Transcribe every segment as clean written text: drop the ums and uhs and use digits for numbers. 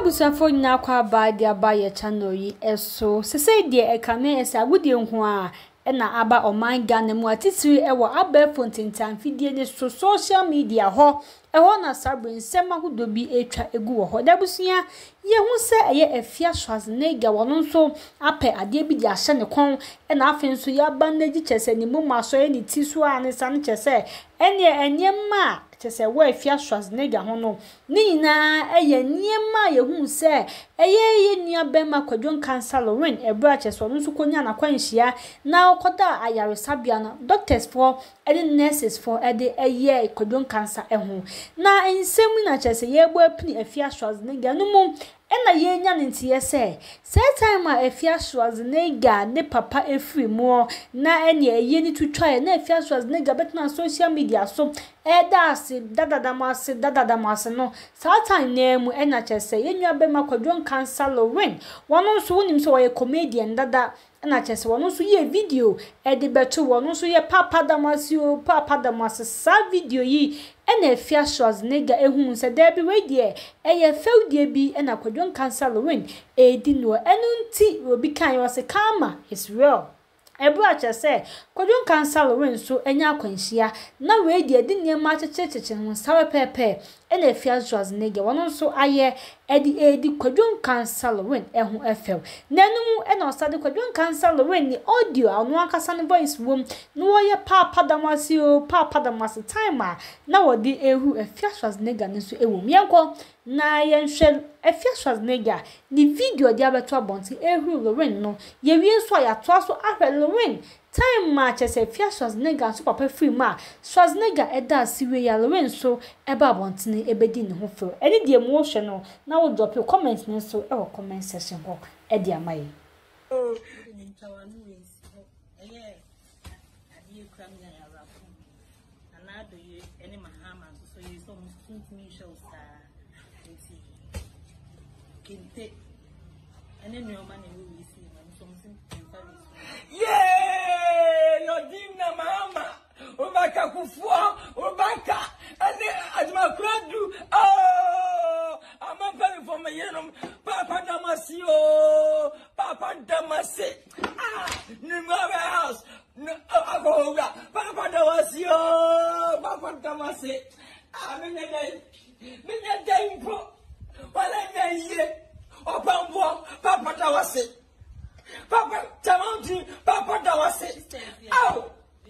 Abusafo nyina kwa baade abaye channel yi eso sese de ekame esa agudie ho a na aba oman Ghana mu atitiri ewo abefo ntintan fidie ne social media ho na sabrin sema hudo bi etwa egu wo ho dabusia ye hu se eye Afia Schwarzenegger wono nso ape ade bi di ahye ne kon na afen nso ya banagi chese ni mu maso ye ni tisu a ne san chese enyema chese wo Afia Schwarzenegger ho no ni na eye niema ye hu se eye nua bema Kwadwo Nkansah Lilwin ebra chese wono nso konya na kwanhia na okoda ayaresabia no doctors for nurses for eye Kwadwo Nkansah eho na ensemu na chese ye bo apini Afia Schwarzenegger no mu ena ye nya ntiye se time a Afia Schwarzenegger ne papa efri mu na ene ye ni tutwae na Afia Schwarzenegger betna social media so dadadamase no time na mu ena chese ye nwa be Kwadwo Nkansah Lilwin wono so wonim so ye comedian dada na chese wono so ye video de beto wono so ye papa damase sa video yi ena Afia Schwarzenegger ehun se da bi we de eye feudie bi ena Kwadwo Nkansah Lilwin edi no enu nti obi kan yo se karma is real ebra chese Kwadwo Nkansah Lilwin so enya akwanhia na we de niema checheche ho sawe pepe ena Afia Schwarzenegger wono so aye edi Kwadwo Nkansah Lilwin ehun efew nanum ena osade Kwadwo Nkansah Lilwin ni audio anu akasa ne voice wom no wo ye papa damase time na wodi ehu Afia Schwarzenegger ne so ewom yenko na yenhwe Afia Schwarzenegger ni video dia beto abonti ehu Lilwin no ye wie so ya to so ahwe Lilwin time match as Afia Schwarzenegger so papa free ma Schwarzenegger eda siwe ya Lilwin so eba abontene ebedi ne ho feel eni de mu hwe no na wo drop your comments ne so e wo comment section ho e de amaye yeah, your dinner mama. Obaka kufua, obaka, and Adma Kwadwo. Oh, I'm a very for my yenum. Papa Damasio, Papa Damase. Ah, Nimara house. No, Papa Damasio, Papa Damase. Ah, Minya Daipo. While I'm here, or Papa Dawase. Papa Tamanti, Papa Dawase. Oh!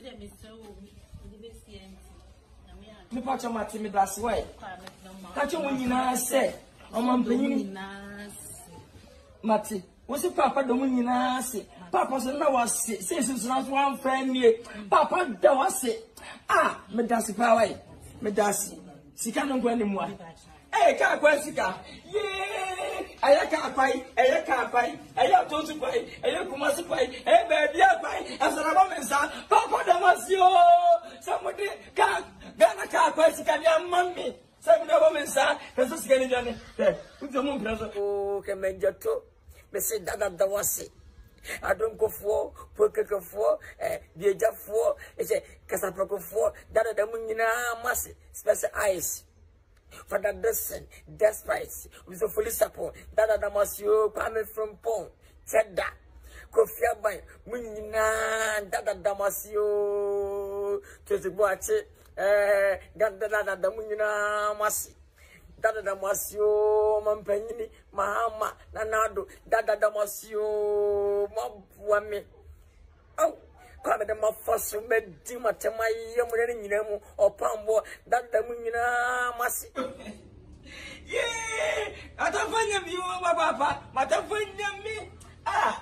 Me pacho mati me das way. Pacho munina se. Omam penyin mati. Wosi papa do munina se. Papa so na wase. Say so na one friend me. Papa Dawase. Ah, me das pa way. Me das. Sika no kwa ni mu a. Eh, ka kwa sika. Yeah! Ayaka pai, aya tozu pai, aya kumasi pai, baby pai, asaraba mensa, Papa Damasio, somebody ka Ghana ka pai sikania mami, somebody mensa, peso sikani jani. Uzo mun preso. Oh, kemenjato, mesi dada dawasi. Adon ko fo, pokeke fo, dieja fo, kasapako fo, dada damunyina masi, special eyes. For that dozen, despite with the fully support, Dada Damasio coming from Pong, Cheddar, Kofia by Munina, Dada Damasio, to the watch, Dada Damunina Masi, Dada Damasio, Mampenini, Mahama, Nanado, Dada Damasio, Mabwame. Oh! Come the mafas med Dimatema Yamu or Pambo, that the Munina Masi. Yeah, I don't find you, Papa, but I find me. Ah,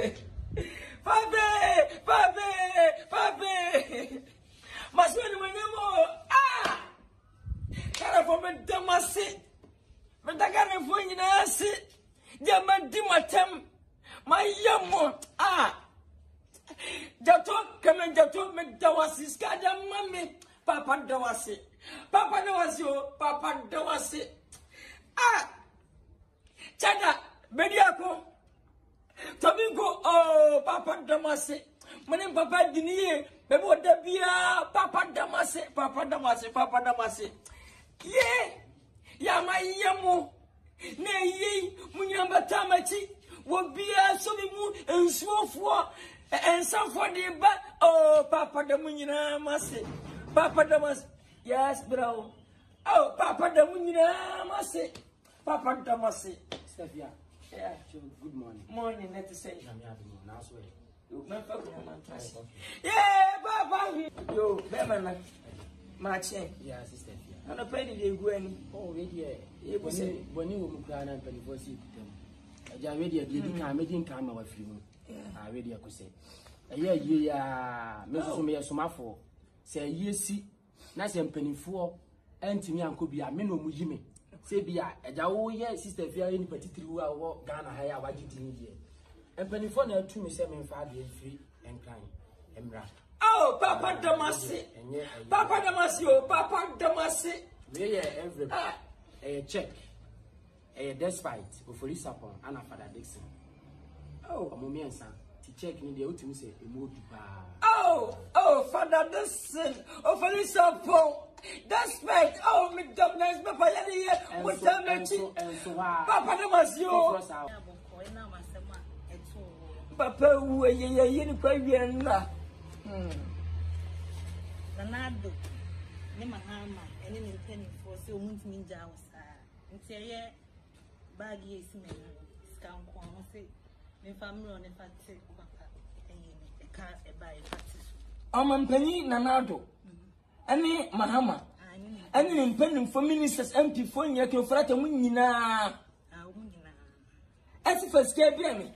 Pape, must win when you more. Ah, Caravan Damasi, but I got a phone in a sit. Yaman Dimatem, my young ah. Jato kama jato medawasi skada mami Papa Dawasi Papa Dawasi ah chada bediako tomingo oh Papa Dawasi mane Papa diniye bebo dabia Papa Dawasi ye ya mayamu Nay, Munyamba Tamachi, will be a solimu and swore and some for the back. Oh, Papa the Munina Massy. Papa Damas, yes, bro. Oh, Papa the Munina Massy. Papa Damasi. Stefia. Yeah. Good morning. Morning, let's say. Yeah, Papa. Yo, Bemana. Marching. Yeah, sister. And a penny they go any. Oh, ready. It was when you were crying and penny for seat. I already a making time of you. I already could say. A year, Mrs. Mayor Somafo. Say, yes, see, nice and penny for, and to me, and could be a minimum Jimmy. Say, be a jaw, yes, sister, if you are in particular, walk Ghana higher, what did you hear? And penny for now, 2 7 5 free and kind. Emra. Oh, Papa Damasi. Papa Damasio, Papa Damasi. May every a check. A despite for this upon Anna Father Dixon. Oh, a moment, son. To check in the ultimate say, a mood. Oh, Father Dixon. Oh, for this upon. Despite, oh, McDonald's, Papa Yanni, with Papa Damasio. Papa, who are you in Nanado, Nemahama, and then intending for so won't mean Jaws. Until ye baggy is me, scout corn, say, my family on a fatty a car by a fatty. Penny Nanado, Annie Mahama, and impending for ministers empty for you to frat and winina. As if I scared me.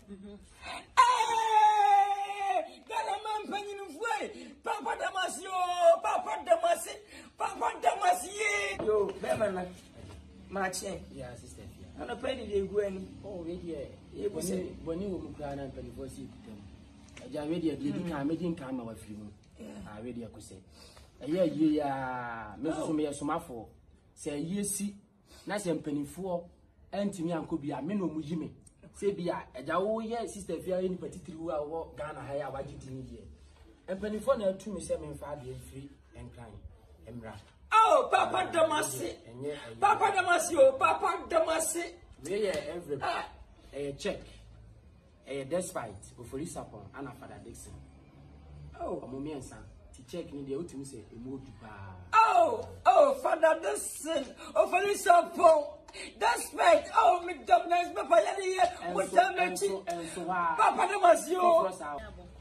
Papa Damasio, Papa Damasi, Papa Damasi. Yo, Bemana, Marching. Yeah, sister. And a penny they go any. Oh, ready. It was when you were crying and penny for seat. I already a making time of you. I already could say. A year, Mrs. Mayor Somafo. Say, yes, see, nice and penny for, and to me, and could be a minimum Jimmy. Say, be a jaw, yes, sister, if you are in particular, walk Ghana higher, what did you hear? And penny for now, 2 7 5 free and kind. Emra. Oh, Papa Damasi. Papa Damasio, Papa Damasi. May every a check. A despite for this upon Anna Father Dixon. Oh, a moment, son. To check in the ultimate say, a mood. Oh, Father Dixon. Oh, for this upon. Despite, oh, McDonald's, Papa Yanni, with Papa Damasio.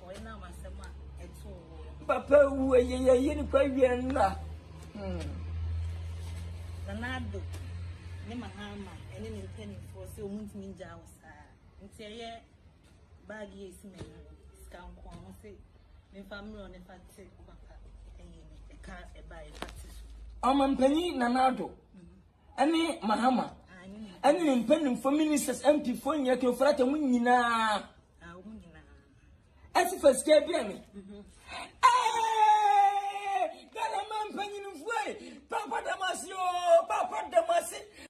Papa, who are you in Kwadwo? Nanado, Nemahama, and then intending for so won't mean Jaws. Until ye baggy is me, scout corn, say, my family on a fatty a car by a fatty. Penny Nanado, Annie Mahama, and impending for ministers empty for you to frat and winina. As if I scared me. Papa Damasio, Papa Damasi,